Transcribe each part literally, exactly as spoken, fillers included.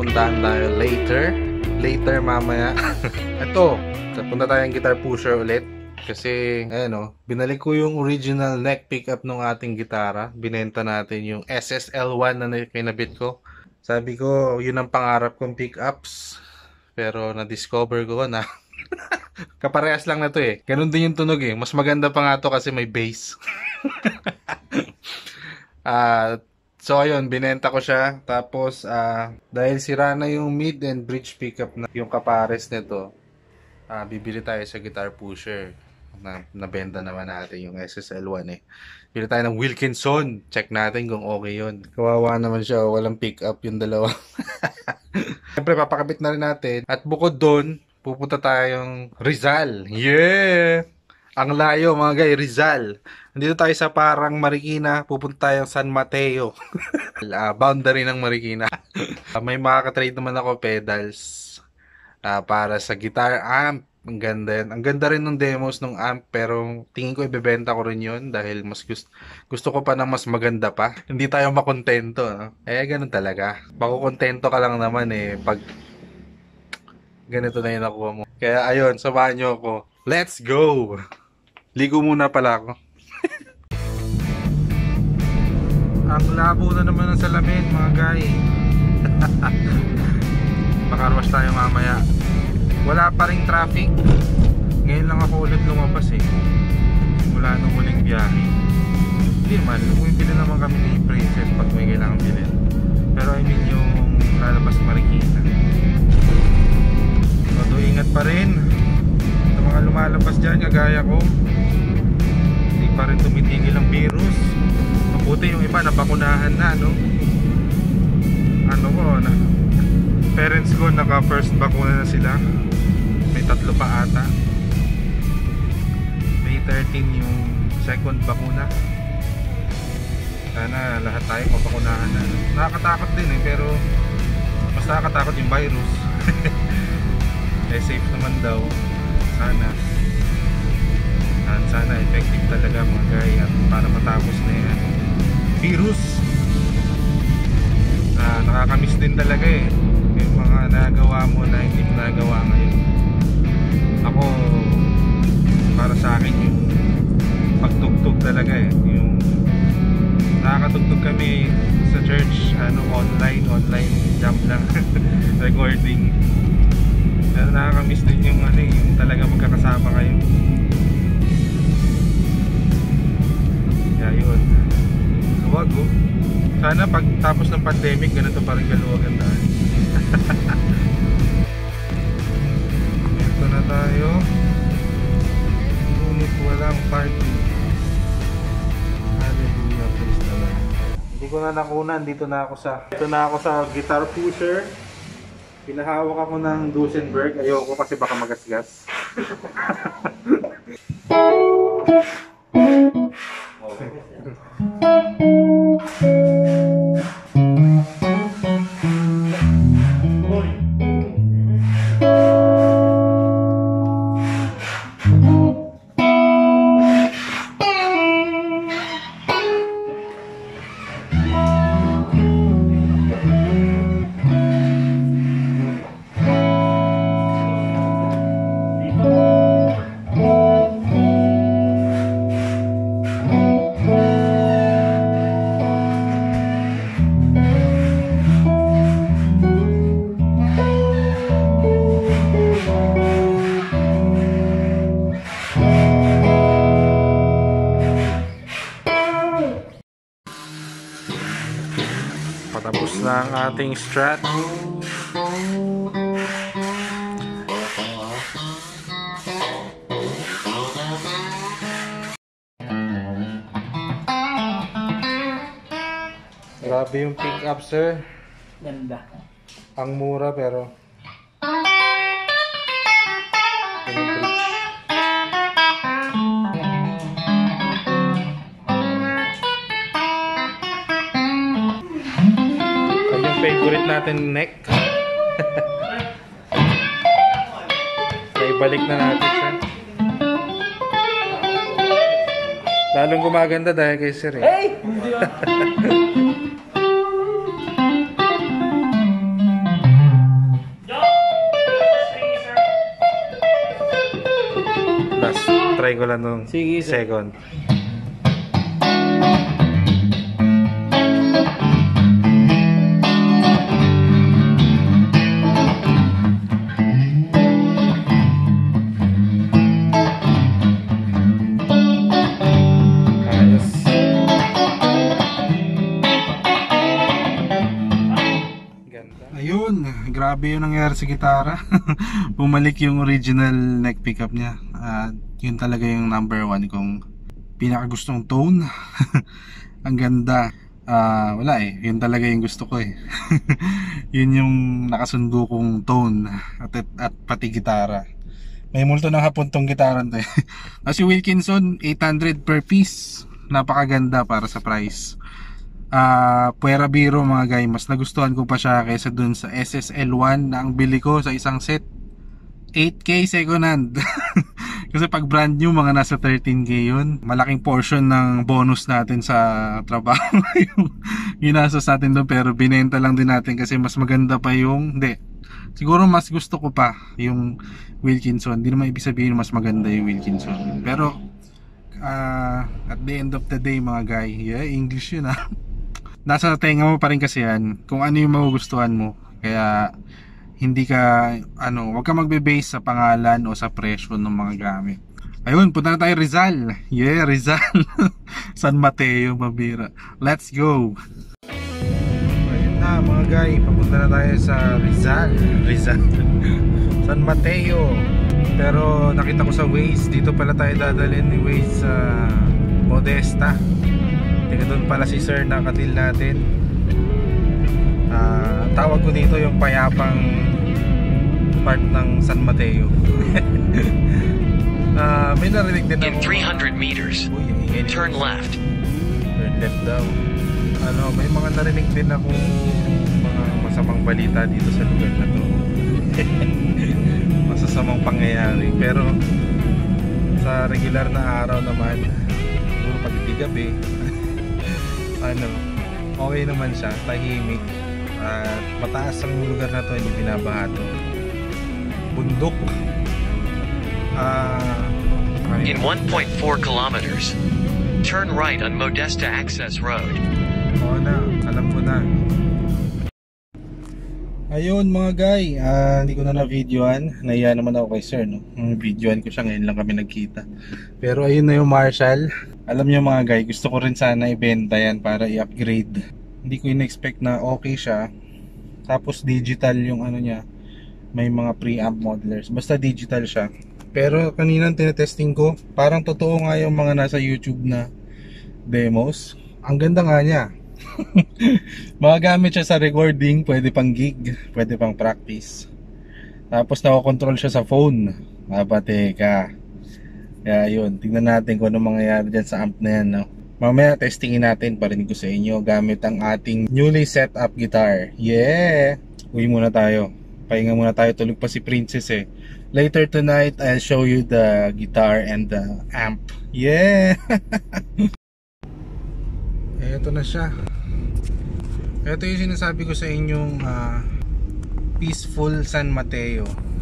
pupuntahan tayo later. Later mamaya. Ito, punta tayong guitar pusher ulit. Kasi, ayan o, binalik ko yung original neck pickup ng ating gitara. Binenta natin yung S S L one na kinabit ko. Sabi ko, yun ang pangarap kong pickups. Pero na-discover ko na kaparehas lang na to eh. Ganun din yung tunog eh. Mas maganda pa nga to kasi may bass. Ah... uh, So ayun, binenta ko siya. Tapos uh, dahil sira na yung mid and bridge pickup na yung kapares nito, uh, bibili tayo sa guitar pusher. Na nabenta naman natin yung S S L one eh. Bili tayo ng Wilkinson. Check natin kung okay yun. Kawawa naman siya, walang pickup yung dalawa. Siyempre papakabit na rin natin. At bukod doon, pupunta tayong Rizal. Yeah! Ang layo mga guys, Rizal. Nandito tayo sa parang Marikina, pupunta tayong San Mateo. uh, boundary ng Marikina. uh, may makaka-trade naman ako pedals uh, para sa guitar amp. Ang ganda yan. Ang ganda rin ng demos ng amp, pero tingin ko ibebenta ko rin yun dahil mas gusto, gusto ko pa ng mas maganda pa. Hindi tayo makontento. No? Eh, ganun talaga. Makukontento ka lang naman eh pag ganito na yung nakuha mo. Kaya ayun, samahan nyo ako. Let's go! Ligo muna pala ako. Ang labo na naman ng salamin mga guy. Makarwash tayo mamaya. Wala pa ring traffic. Ngayon lang ako ulit lumabas eh. Simula nung huling biyahe. Hindi man, bumibili naman kami ni Princess pag may kailangan bilhin. Pero I mean yung lalabas Marikina. So ingat pa rin sa mga lumalabas dyan kagaya ko. Hindi pa rin tumitigil ang virus. Mabuti yung iba nabakunahan na, no? Ano ko, na parents ko naka first bakuna na sila. May tatlo pa ata. May thirteen yung second bakuna. Sana lahat tayo pabakunahan na, no? Nakakatakot din eh, pero mas nakakatakot yung virus. Eh safe naman daw. Sana at sana effective talaga mga guy at para matapos na yan virus. Ah, nakakamiss din talaga eh yung mga nagawa mo na hindi mo nagawa ngayon. Ako, para sa akin yung pagtugtog talaga eh, yung nakakatugtog kami sa church, ano, online online jump lang recording. Pero nakakamiss din yung ano eh, yung talaga magkakasama kayo. Kaya yun, luwag oh. Sana pag tapos ng pandemic ganito pa rin kaluwag ang daan. Ito na tayo. Ngunit walang party. Hallelujah, praise the Lord. Hindi ko na nakunan, dito na ako sa Dito na ako sa guitar pusher. Pinahawak ako ng Duesenberg. Ayoko kasi baka magasgas. Patapos na ang ating strat. Grabe yung pick up, sir. Ganda. Ang mura pero favorite natin neck. Kaya ibalik na natin siya. Lalong gumaganda dahil kay sir eh. Hey! Hindi Try ko lang nung Sige, sir. second. Ayos. Ganda. Ayun, grabe yung nangyari sa gitara. Bumalik yung original neck pickup niya. At yun talaga yung number one kong pinakagustong tone. Ang ganda. Ah, wala eh, yun talaga yung gusto ko eh. Yun yung nakasundo kong tone at, at, at pati gitara. May multo ng hapon tong gitara to eh. Kasi Wilkinson eight hundred per piece. Napakaganda para sa price. Ah, puwera biro mga guy, mas nagustuhan ko pa siya kaysa dun sa S S L one na ang bili ko sa isang set eight K second hand. Kasi pag brand new mga nasa thirteen K yun. Malaking portion ng bonus natin sa trabaho yung ginastos natin doon, pero binenta lang din natin kasi mas maganda pa yung, hindi, siguro mas gusto ko pa yung Wilkinson. Hindi naman ibig sabihin mas maganda yung Wilkinson, pero uh, at the end of the day mga guy, yeah, English yun ah. Nasa tenga mo pa rin kasi yan kung ano yung magugustuhan mo. Kaya hindi ka, ano, wag ka magbe-base sa pangalan o sa presyo ng mga gamit. Ayun, punta na tayo Rizal. Yeah, Rizal. San Mateo, mabira. Let's go. Ayun na mga guy, papunta na tayo sa Rizal. Rizal. San Mateo. Pero nakita ko sa Waze, dito pala tayo dadalhin ni Waze sa Modesta. Tika doon pala si sir na kadil natin. Uh, tawag ko dito yung payapang part ng San Mateo. uh, may narinig din ako. In three hundred meters, uy, turn left. Turn left daw. Ano, may mga narinig din ako mga masamang balita dito sa lugar na to. Masasamang pangyayari. Pero sa regular na araw naman, siguro pag gabi, ano, okay naman siya, tahimik. At mataas ang lugar na to, hindi binabaha to. Bundok. uh, In one point four kilometers, turn right on Modesta Access Road. Oo na, alam ko na. Ayun mga guy, uh, hindi ko na na-videoan. Naiya naman ako kay sir, no? Videoan ko siya, ngayon lang kami nagkita. Pero ayun na yung Marshall. Alam niyo mga guy, gusto ko rin sana ibenta yan para i-upgrade. Hindi ko in-expect na okay siya. Tapos digital yung ano niya. May mga preamp modelers. Basta digital siya. Pero kanina tinetesting ko, parang totoo nga yung mga nasa YouTube na demos. Ang ganda nga niya. Magagamit siya sa recording, pwede pang gig, pwede pang practice. Tapos nakokontrol siya sa phone. Aba teka. Kaya yun, tingnan natin kung ano mangyayari dyan sa amp na yan, no? Mamaya testingin natin, parinig ko sa inyo gamit ang ating newly set up guitar. Yeah! Uwi muna tayo. Pahinga muna tayo, tulog pa si Princess eh. Later tonight, I'll show you the guitar and the amp. Yeah! Eto na siya. Ito yung sinasabi ko sa inyong uh, peaceful San Mateo.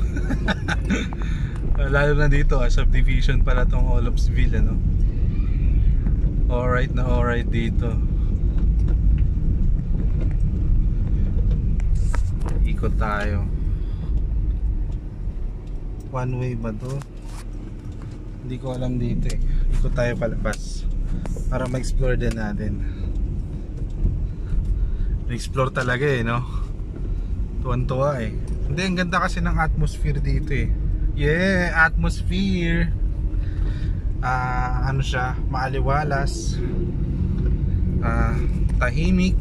Lalo na dito, ah, subdivision pala tong Olopsville, ano? Alright na alright dito. Ikot tayo. One way ba to? Hindi ko alam dito eh. Ikot tayo palabas para ma-explore din natin. Ma-explore talaga eh, no? Tuwan-tuwa eh. Hindi, ang ganda kasi ng atmosphere dito eh. Yeah, atmosphere. Uh, ano siya, maaliwalas, uh, tahimik.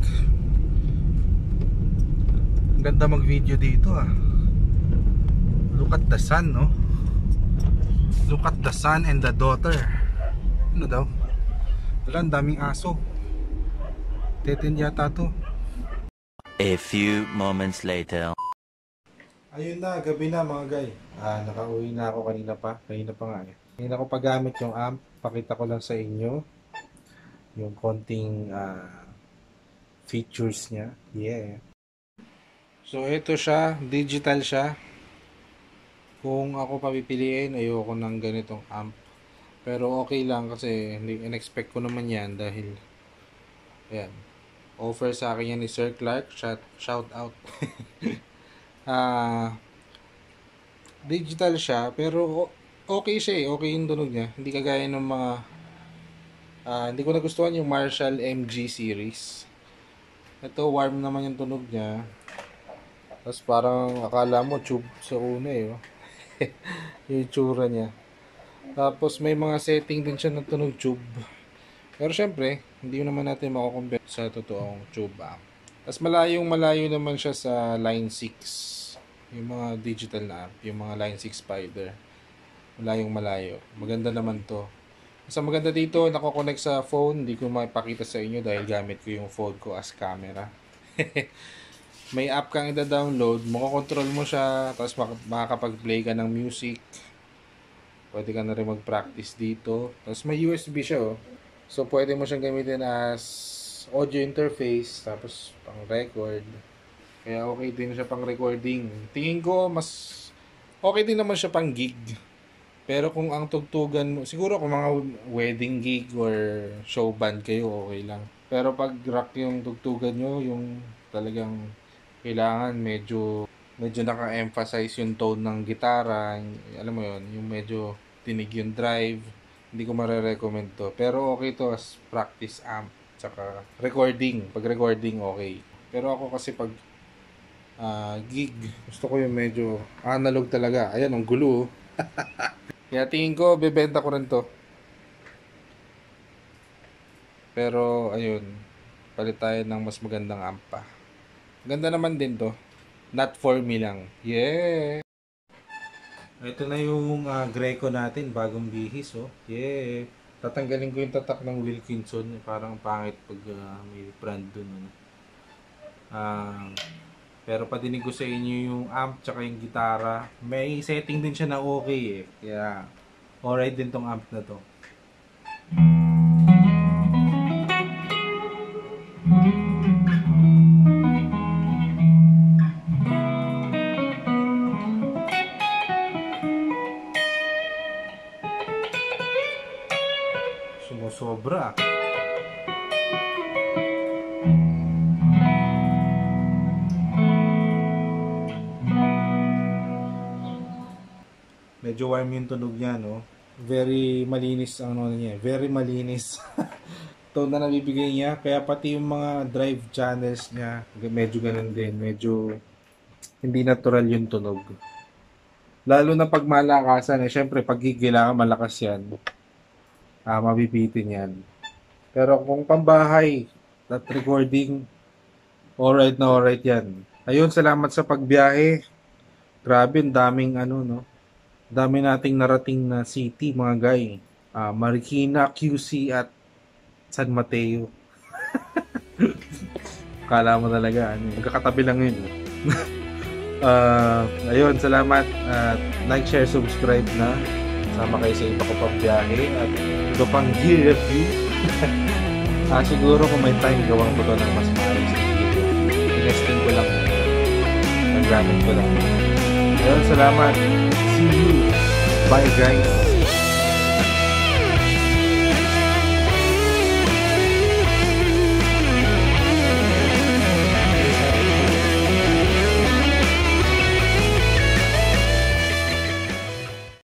Ang ganda mag video dito ah. Look at the sun, no? Look at the son and the daughter. Ano daw? Wala, ang daming aso. Teten yata to. A few moments later. Ayun na, gabi na mga guy. Ah, nakauwi na ako kanina pa. Kanina pa nga eh. Kanina ko paggamit yung amp. Pakita ko lang sa inyo yung konting uh, features niya. Yeah. So ito siya, digital siya. Kung ako papipiliin, ayoko ng ganitong amp. Pero okay lang kasi hindi in-expect ko naman yan dahil ayan, offer sa akin yan ni Sir Clark. Shout, shout out. Ah, digital siya pero o- okay siya eh. Okay yung tunog niya. Hindi kagaya ng mga ah, hindi ko nagustuhan yung Marshall M G series. Ito warm naman yung tunog niya. Tapos parang akala mo tube sa una eh. Oh. Yung itsura niya. Tapos may mga setting din siya ng tunog tube. Pero syempre, hindi naman natin mako-compare sa totoong tube amp. Tapos malayong malayo naman siya sa Line six. Yung mga digital na amp, yung mga Line six Spider. Malayong malayo. Maganda naman to. Sa maganda dito, nako-connect sa phone. Hindi ko mapakita sa inyo dahil gamit ko yung phone ko as camera. May app kang ida-download, makakontrol mo siya, tapos mak- makakapag-play ka ng music. Pwede ka na rin mag-practice dito. Tapos may U S B siya, oh. So, pwede mo siyang gamitin as audio interface, tapos pang-record. Kaya okay din siya pang-recording. Tingin ko, mas okay din naman siya pang-gig. Pero kung ang tugtugan mo, siguro kung mga wedding gig or show band kayo, okay lang. Pero pag rock yung tugtugan nyo, yung talagang kailangan medyo medyo naka-emphasize yung tone ng gitara, alam mo yon, yung medyo tinig yung drive, hindi ko mare-recommend to. Pero okay to as practice amp, tsaka recording, pag recording okay. Pero ako kasi pag uh, gig, gusto ko yung medyo analog talaga. Ayan, ang gulo. Kaya tingin ko, bebenta ko rin to. Pero ayun, palit tayo ng mas magandang amp pa. Ganda naman din to. Not for me lang. Yeah! Ito na yung uh, Greco natin. Bagong bihis, oh. Yeah! Tatanggalin ko yung tatak ng Wilkinson. Parang pangit pag uh, may brand dun. Ano. Uh, pero patinig ko sa inyo yung amp tsaka yung gitara. May setting din siya na okay eh. Kaya alright din tong amp na to. Sumusobra. Medyo warm yung tunog niya, no? Very malinis ang ano niya. Very malinis. Tone na nabibigay niya. Kaya pati yung mga drive channels niya, medyo ganun din. Medyo hindi natural yung tunog. Lalo na pag malakasan, eh. Siyempre, pag kailangan malakas yan. Ah, mabibitin yan. Pero kung pambahay, that recording, alright na alright yan. Ayun, salamat sa pagbiyahe. Grabe, ang daming ano, no? Dami nating narating na city, mga guy. Ah, Marikina, Q C, at San Mateo. Kala mo talaga, ano, magkakatabi lang yun. uh, ayun, salamat. At uh, like, share, subscribe na. Sama kayo sa iba ko pang biyahe at iba pang gear review. ah, siguro kung may time, gawang ko to ng mas maayos na video. Inesting ko lang. Naggamit ko lang. Ayun, salamat. See you. Bye, guys.